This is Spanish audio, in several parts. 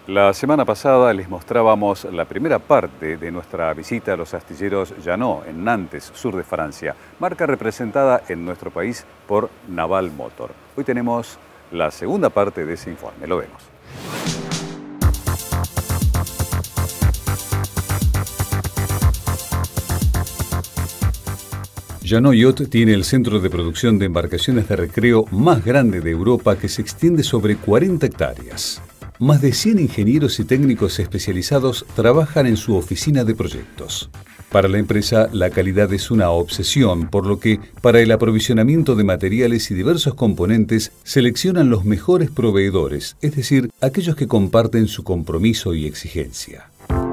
La semana pasada les mostrábamos la primera parte de nuestra visita a los astilleros Jeanneau en Nantes, sur de Francia, marca representada en nuestro país por Naval Motor. Hoy tenemos la segunda parte de ese informe, lo vemos. Jeanneau Yacht tiene el centro de producción de embarcaciones de recreo más grande de Europa, que se extiende sobre 40 hectáreas. Más de 100 ingenieros y técnicos especializados trabajan en su oficina de proyectos. Para la empresa, la calidad es una obsesión, por lo que, para el aprovisionamiento de materiales y diversos componentes, seleccionan los mejores proveedores, es decir, aquellos que comparten su compromiso y exigencia.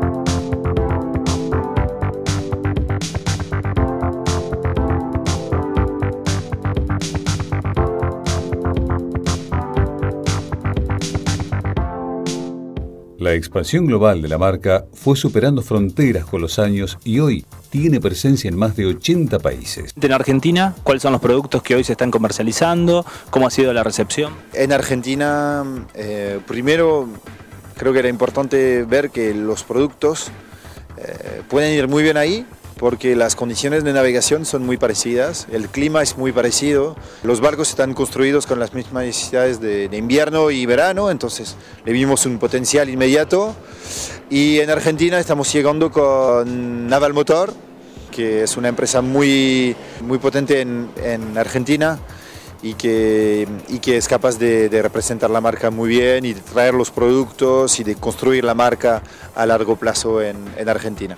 La expansión global de la marca fue superando fronteras con los años y hoy tiene presencia en más de 80 países. En Argentina, ¿cuáles son los productos que hoy se están comercializando? ¿Cómo ha sido la recepción? En Argentina, primero creo que era importante ver que los productos pueden ir muy bien ahí, porque las condiciones de navegación son muy parecidas, el clima es muy parecido, los barcos están construidos con las mismas necesidades de invierno y verano, entonces le vimos un potencial inmediato. Y en Argentina estamos llegando con Naval Motor, que es una empresa muy potente en Argentina y que es capaz de representar la marca muy bien y de traer los productos y de construir la marca a largo plazo en Argentina.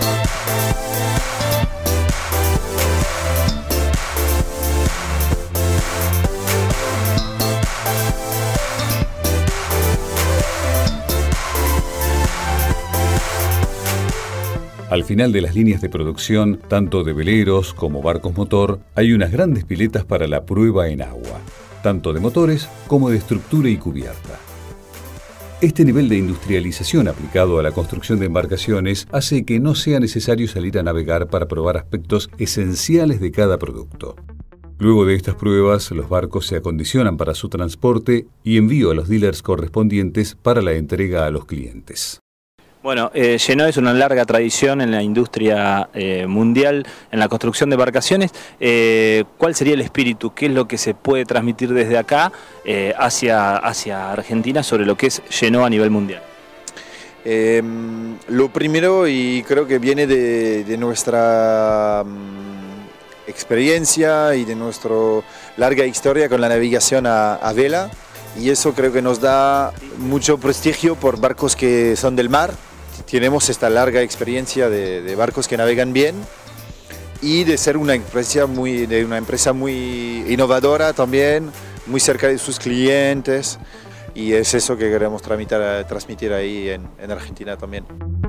Al final de las líneas de producción, tanto de veleros como barcos motor, hay unas grandes piletas para la prueba en agua, tanto de motores como de estructura y cubierta. Este nivel de industrialización aplicado a la construcción de embarcaciones hace que no sea necesario salir a navegar para probar aspectos esenciales de cada producto. Luego de estas pruebas, los barcos se acondicionan para su transporte y envío a los dealers correspondientes para la entrega a los clientes. Bueno, Jeanneau es una larga tradición en la industria mundial, en la construcción de embarcaciones. ¿Cuál sería el espíritu? ¿Qué es lo que se puede transmitir desde acá hacia Argentina sobre lo que es Jeanneau a nivel mundial? Lo primero, y creo que viene de nuestra experiencia y de nuestra larga historia con la navegación a vela, y eso creo que nos da mucho prestigio por barcos que son del mar. Tenemos esta larga experiencia de barcos que navegan bien y de ser una empresa muy innovadora también, muy cerca de sus clientes, y es eso que queremos transmitir ahí en Argentina también.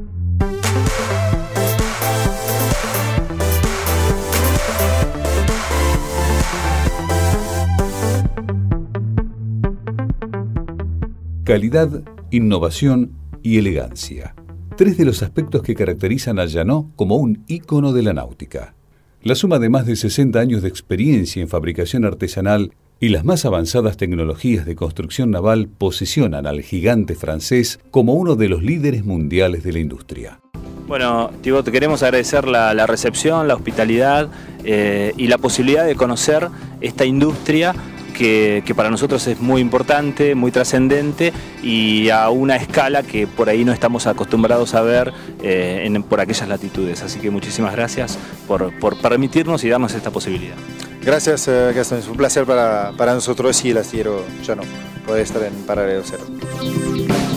Calidad, innovación y elegancia. Tres de los aspectos que caracterizan a Jeanneau como un ícono de la náutica. La suma de más de 60 años de experiencia en fabricación artesanal y las más avanzadas tecnologías de construcción naval posicionan al gigante francés como uno de los líderes mundiales de la industria. Bueno, Thibaut, te queremos agradecer la recepción, la hospitalidad y la posibilidad de conocer esta industria que para nosotros es muy importante, muy trascendente y a una escala que por ahí no estamos acostumbrados a ver por aquellas latitudes. Así que muchísimas gracias por permitirnos y darnos esta posibilidad. Gracias, Gastón. Es un placer para nosotros y el astillero Jeanneau poder estar en Paralelo Cero.